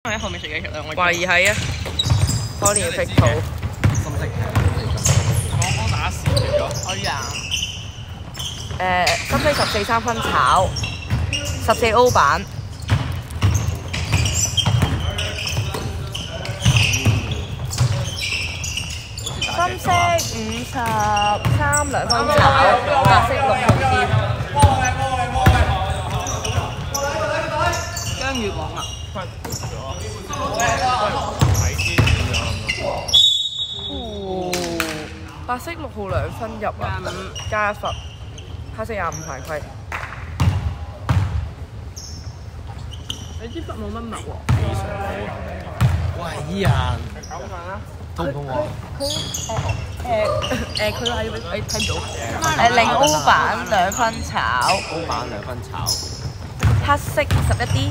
喺後面食嘢食兩個。 懷疑係啊，可憐食土。 我打屎咗。可以啊。 深色14三分炒，14歐版。深色53兩分炒，白色6毫紙。 姜魚王啊！ 白色6號2分入啊，加1罰。黑色25犯規。 你支筆冇乜墨喎。 喂，依人。肚唔肚餓？ 佢話要俾你睇唔到。0歐版2分炒。 歐版2分炒。 黑色11D。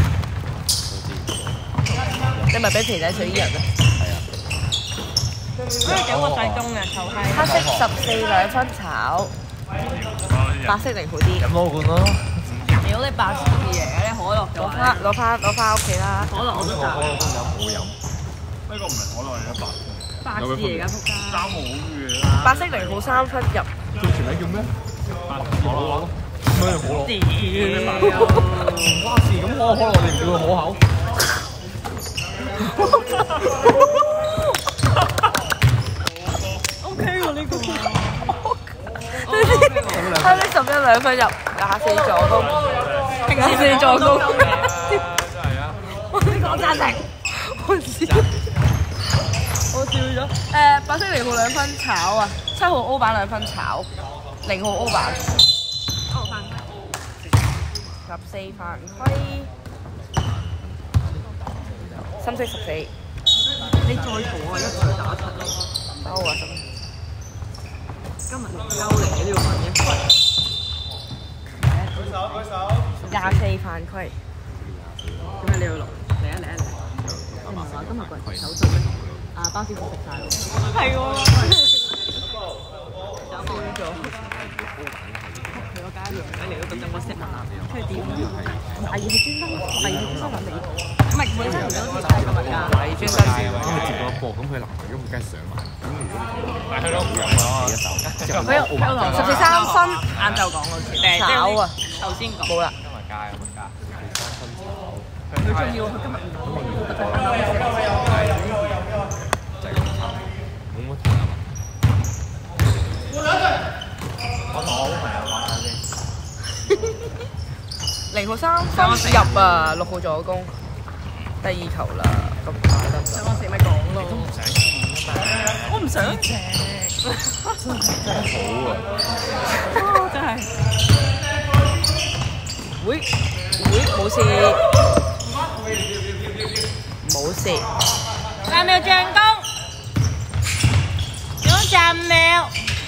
你咪俾皮仔水衣人啊？ 係啊。 因為整個細鐘嘅就係。 黑色142分炒。白色0好啲。 飲多罐咯。 如果你白色嘅嘢咧，可樂嘅話， 攞翻屋企啦。 可樂我都賺。 冇飲。 呢個唔係可樂嚟嘅白字嚟㗎，仆街。 3毫嘅啦。 白色0號3分入。 叫全名叫咩？可樂。咩可樂？唔關事，咁可樂你唔叫佢可口 ？OK 喎呢個。 黑色112分入，24助攻，24助攻。 真係啊！ 我贊成。 我笑咗。白色0號2分炒啊，7號歐版2分炒，0號歐版。14犯規。深色14。 你再嘈啊！一錘打柒你。 收啊！ 今日唔鳩嚟嘅呢個問嘅。 舉手。 24犯規。 咁啊，你要錄嚟啊！你唔係話今日個人手信咩？啊，包師傅食晒咯。係喎。有冇咗？佢個家樣咧，你都覺得我識問啊？佢點？懷疑係專登揾你。唔係本身唔想接今日㗎。 懷疑專登。 咁佢接咗一波，咁佢男朋友咁梗係上埋。咁如果但係佢都好有一手。 佢有14三分， 晏晝講好似。 炒啊！ 頭先講。 冇啦。 今日加咁加。 佢仲要佢今日唔好，就係啱啱食。 就係咁差，冇乜睇啊！ 我同我好朋友講下先。 0號3分入啊，6號助攻，第2球啦，咁快得唔得？ 想我食咪講咯。我唔想食。 真係好啊！ 真係。 會冇事，冇事。 3秒進攻，用3秒。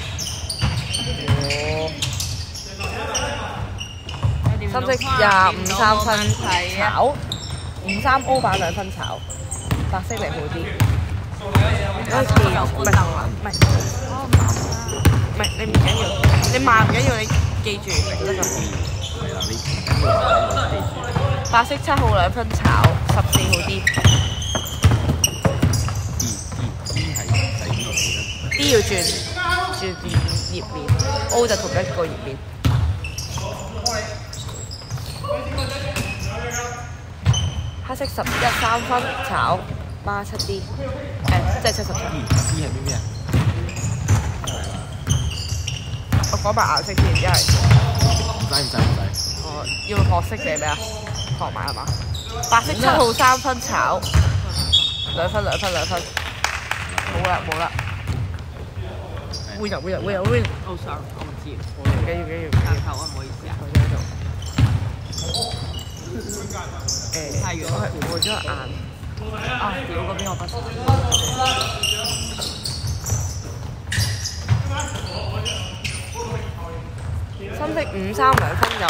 深色25 3分炒，53歐版2分炒，白色0好啲。唔係你唔緊要，你慢唔緊要，你記住得㗎。 係啦，你白色7號2分炒，14好啲。D 要轉頁面 ，O 就同一個頁面。黑色11 3分炒，87D，即係77。 D 係咩啊？ 我講埋顏色先，因為唔使。 要學識嘅咩啊？學埋係嘛？白色7號3分炒，2分。冇啦。會有。 哦，sorry，我唔知。 唔緊要。 眼頭啊，唔好意思啊。太遠。 我換咗眼。 啊！屌嗰邊我不識。 深色53 2分入。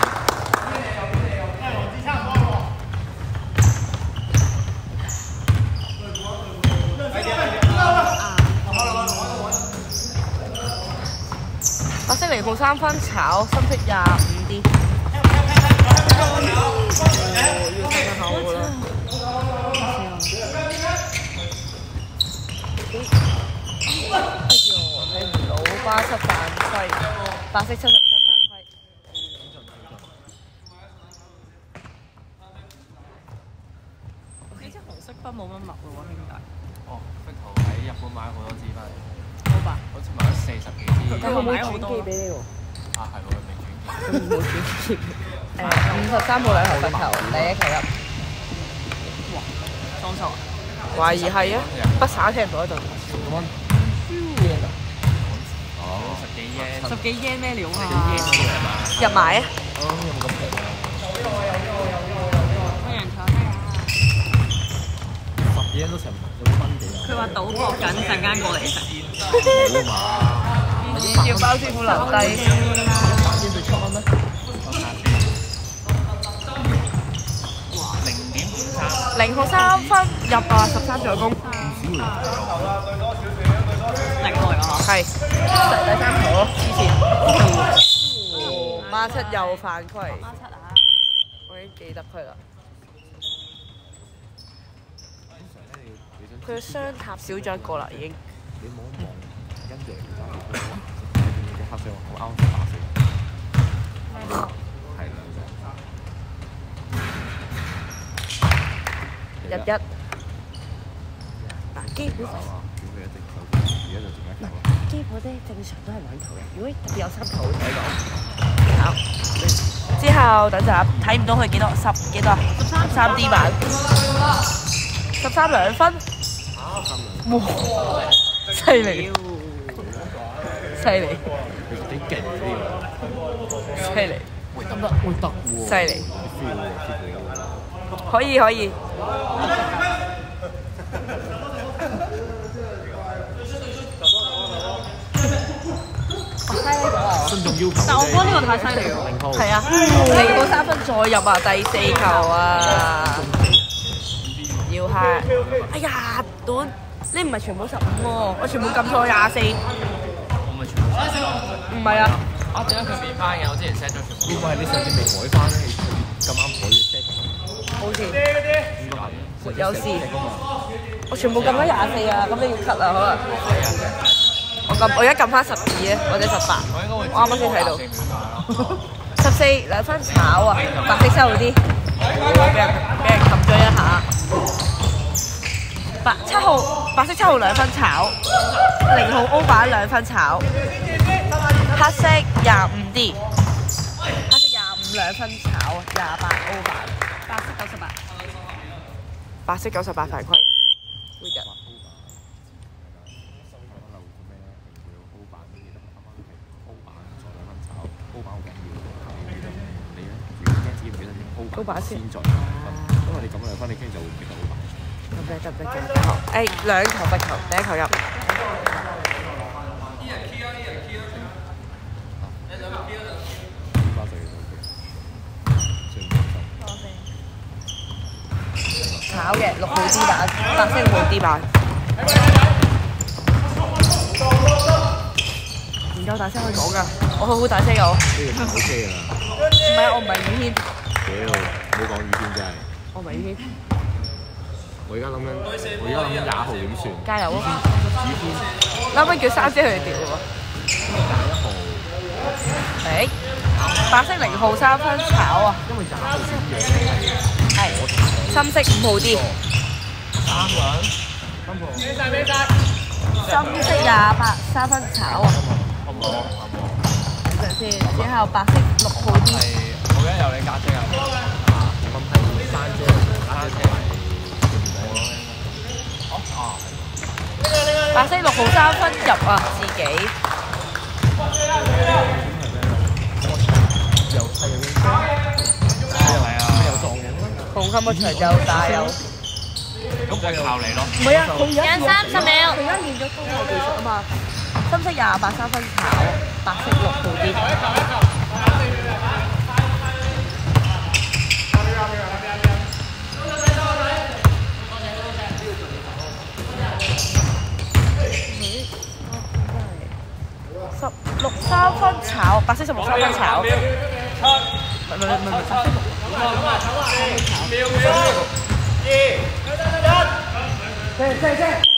白色0號3分炒，深色25D。要吞口㗎啦。 白色77犯規。 你隻紅色筆冇乜墨喎，兄弟。 哦，幅圖喺日本買好多支翻嚟， 好吧。 好似買咗40幾支。 佢買好多。 俾你喎。 啊，係喎，未轉機。 冇轉53號兩球罰球，第一球入。 哇！裝錯。 懷疑係啊，不灑聽唔到喺度。 哦，10幾yen。 10幾yen咩料啊？ 入埋啊！ 有冇咁平啊歡迎坐低啊 ？10幾yen都成1蚊幾啊！ 佢話賭博緊，陣間過嚟食。 好嘛？ 要包師傅留低。 3對7蚊咩 ？0號3分入啊，13助攻。 另外啊， 係第3球咯，之前。孖七又犯規。 孖七啊！ 我已經記得佢啦。佢嘅雙塔少咗一個啦，已經。 你望一望，跟住而家嘅黑色好啱打死。係啦。 日一。嗱，基本上。基本咧正常都係兩球嘅，如果特別有3球會睇到。好，之後等陣睇唔到佢幾多10幾多13 D 版132分，哇！犀利，犀利， 幾勁呢個！ 犀利， 喂得唔得？喂得喎！ 犀利，可以可以。 慎重要求。 但我覺得呢個太犀利喎。 係啊，0號3分再入啊，第4球啊！要係，哎呀，短，你唔係全部15喎，我全部撳錯24。 我咪全部唔係啊， 啊，點解佢變翻嘅？我之前 set 咗全部。 會唔會係你上次未改翻咧？你咁啱改咗 set？ 好似應該係。 沒有事。我全部撳咗24啊，咁你要 cut 啊，可能。我而家撳翻12啊，或者18。我啱啱先睇到。142分炒啊，白色7號啲，俾人撳咗一下。白色7號2分炒，0號 O 版2分炒，黑色25 D， 黑色25 2分炒啊，28 O 版，白色98犯規，會日。歐版先在，因為你咁2分，你跟住就會變到歐版。 得，2球罰球，第1球入。炒嘅6號 D 版，白色6號 D 版。唔夠大聲去講㗎，我好大聲有。 呢個唔 OK 㗎啦。 唔係啊，我唔係宇軒。 屌，唔好講宇軒真係。 我唔係宇軒。 我而家諗緊20號點算？ 加油啊！ 宇軒。 啱啱叫3姐去調喎。1號。白色0號3分炒啊！ 因為20號先樣嘅。 係。深色5號 D。 3個人。 深色28 3分炒啊！等陣先，之後白色6號 D。 我記得有你家姐啊。 咁係3姐，3姐係白色6號3分入啊，自己。 又係有啲係啊，有撞影啦。 紅磡個場就大有。 咁就靠你咯。 唔係啊，佢而家30秒。佢而家練咗高球技術啊嘛。深色28 3分炒，白色6號 D。16 3分炒，白色16 3分炒。唔係，白色6。